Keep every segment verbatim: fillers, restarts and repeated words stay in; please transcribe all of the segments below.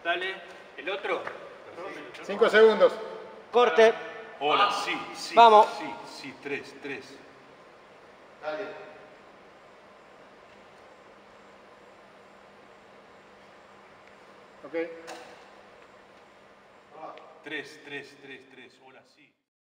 Dale. ¿El otro? Cinco segundos. Corte. Hola, sí, sí. Vamos. Sí, sí, tres, tres. Dale. Ok. Tres, tres, tres, tres. Hola, sí.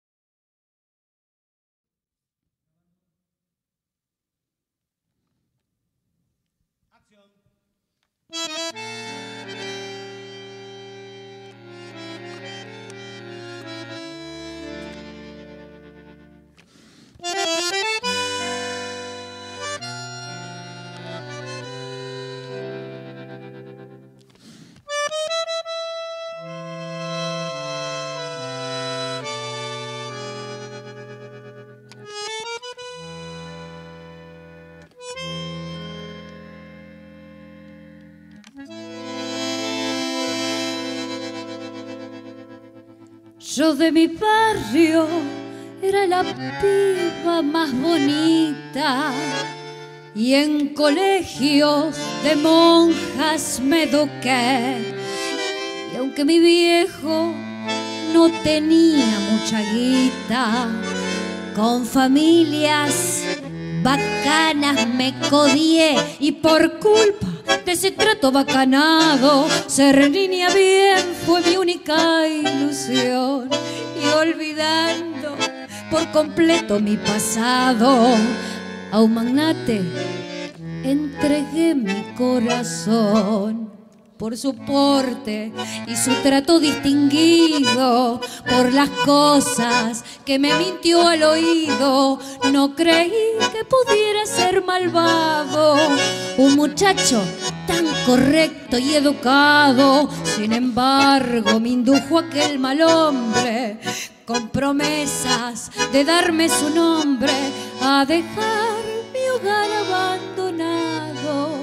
Yo de mi barrio era la piba más bonita y en colegios de monjas me eduqué. Y aunque mi viejo no tenía mucha guita, con familias bacanas me codié y por culpa de ese trato bacanado, ser niña bien fue mi única ilusión. Y olvidando por completo mi pasado, a un magnate entregué mi corazón. Por su porte y su trato distinguido, por las cosas que me mintió al oído, no creí que pudiera ser malvado. Un muchacho tan correcto y educado, sin embargo me indujo aquel mal hombre, con promesas de darme su nombre, a dejar mi hogar abandonado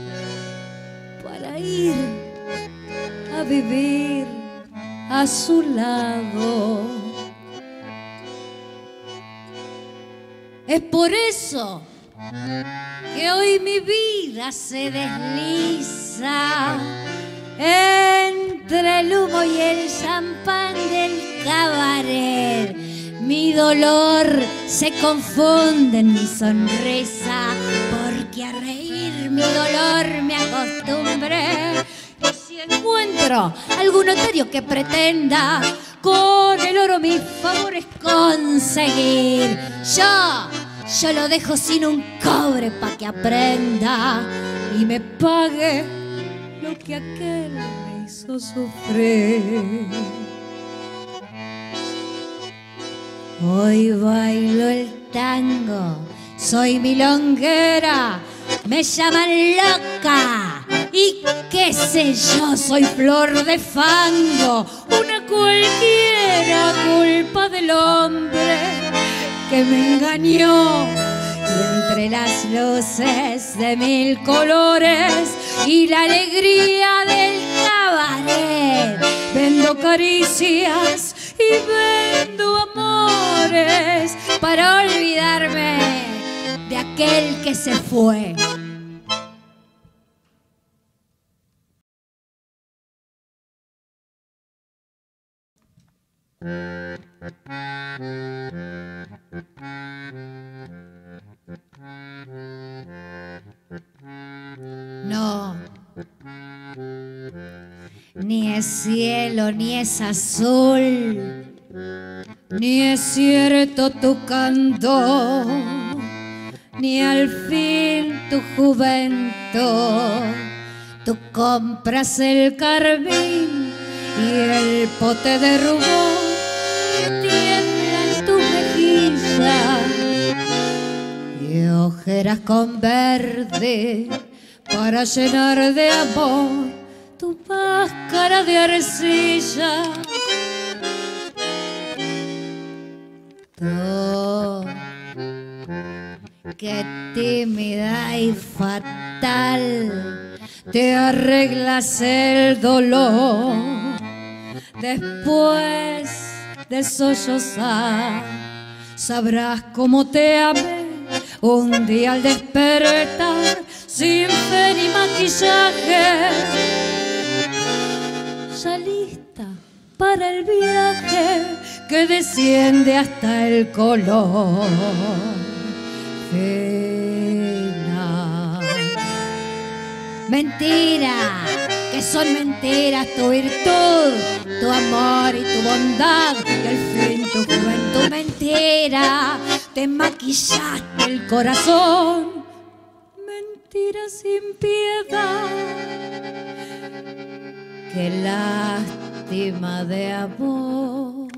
para ir a vivir a su lado. Es por eso que hoy mi vida se desliza entre el humo y el champán del cabaret. Mi dolor se confunde en mi sonrisa, porque a reír mi dolor me acostumbré. Y si encuentro algún notario que pretenda con el oro mis favores conseguir, yo, yo lo dejo sin un cobre pa' que aprenda y me pague lo que aquel me hizo sufrir. Hoy bailo el tango, soy milonguera, me llaman loca y qué sé yo, soy flor de fango, una cualquiera culpa del hombre que me engañó. Y entre las luces de mil colores y la alegría del cabaret, vendo caricias y vendo amores para olvidarme de aquel que se fue. No, ni es cielo ni es azul, ni es cierto tu canto, ni al fin tu juventud. Tú compras el carmín y el pote de rubor tiembla en tu mejilla, y ojeras con verde para llenar de amor tu máscara de arcilla. Tú, que tímida y fatal, te arreglas el dolor después de sollozar. Sabrás cómo te amé un día al despertar, sin fe ni maquillaje. para el viaje que desciende hasta el color final. Mentira, que son mentiras tu virtud, tu amor y tu bondad, y al fin tu juventud. Mentira, te maquillaste el corazón. Mentira sin piedad, qué lástima de amor.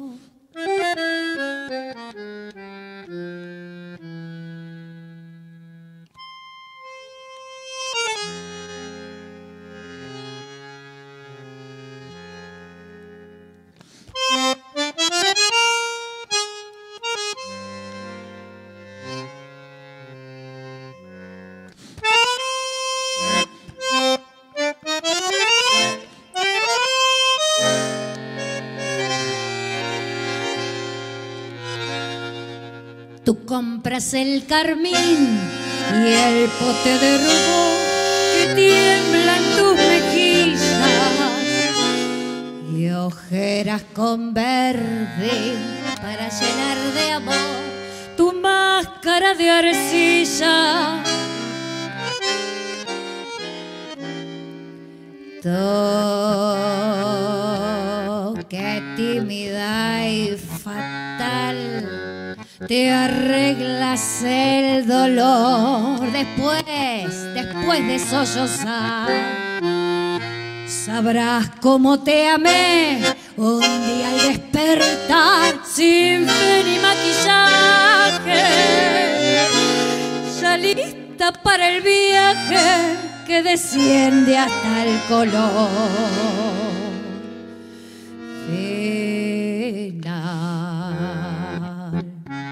Tú compras el carmín y el pote de rubor que tiembla en tus mejillas y ojeras con verde para llenar de amor tu máscara de arcilla. Tú, qué tímida y fatal, te arreglas el dolor después, después de sollozar. Sabrás cómo te amé un día al despertar, sin fe ni maquillaje, ya lista para el viaje que desciende hasta el color final.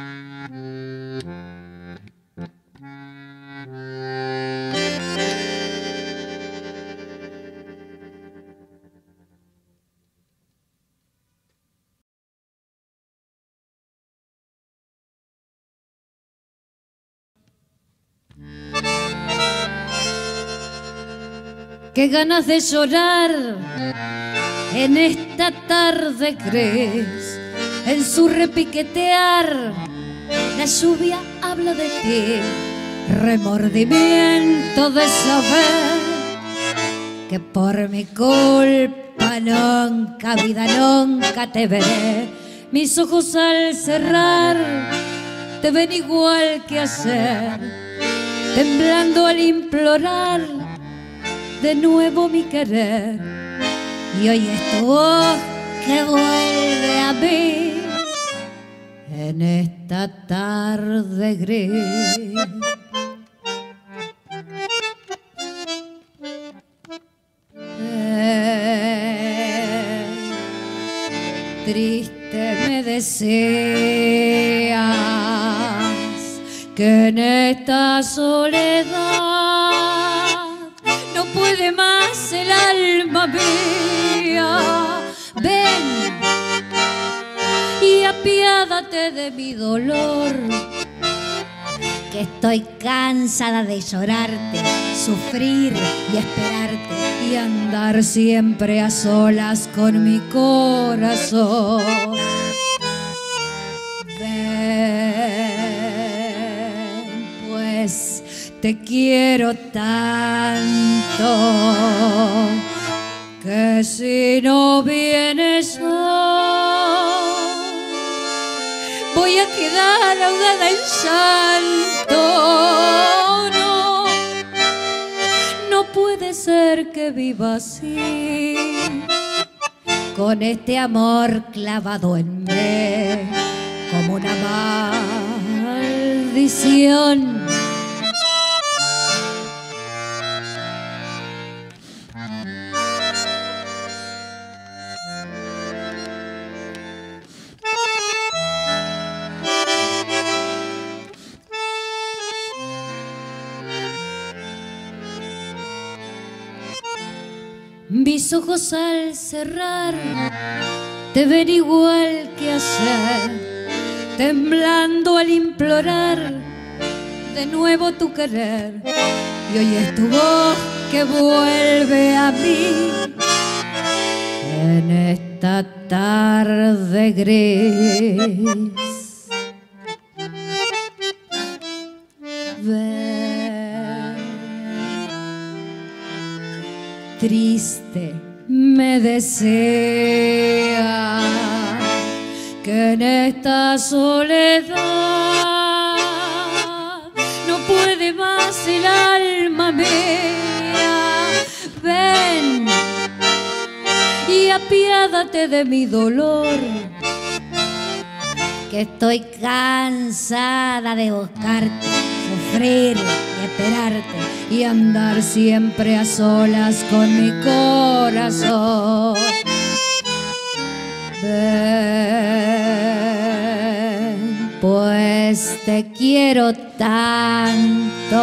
Qué ganas de llorar en esta tarde gris, en su repiquetear la lluvia habla de ti, remordimiento de saber que por mi culpa nunca, vida, nunca te veré. Mis ojos al cerrar te ven igual que ayer, temblando al implorar de nuevo mi querer, y hoy es tu voz que vuelve a mí en esta tarde gris. Eh, triste me decías que en esta soledad no puede más el alma mía. Ven y apiádate de mi dolor, que estoy cansada de llorarte, sufrir y esperarte y andar siempre a solas con mi corazón. Ven, pues te quiero tanto que si no vienes hoy voy a quedar ahogada en llanto. No, no puede ser que viva así, con este amor clavado en mí como una maldición. Mis ojos al cerrar te ven igual que ayer, temblando al implorar de nuevo tu querer, y hoy es tu voz que vuelve a mí en esta esta tarde gris. Ven, triste me desea que en esta soledad no puede más el alma mía. Ven y apiádate de mi dolor, que estoy cansada de buscarte, sufrir y esperarte y andar siempre a solas con mi corazón. Ven, pues te quiero tanto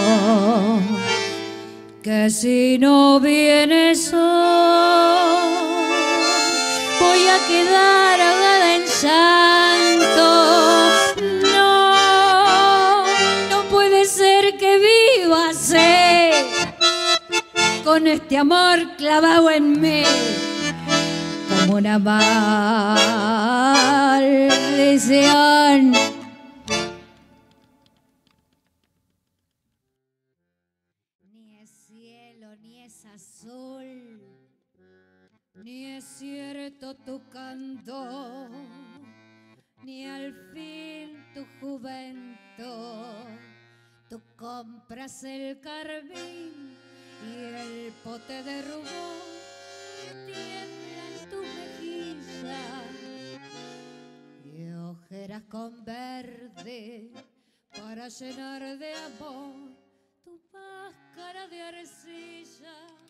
que si no vienes hoy voy a quedar ahogada en llanto. No, no puede ser que viva así, con este amor clavado en mí como una maldición. Ni es cielo ni es azul, ni es cierto tu canto, ni al fin tu juventud. Tú compras el carmín y el pote de rubor que tiembla en tu mejilla, y ojeras con verde para llenar de amor tu máscara de arcilla.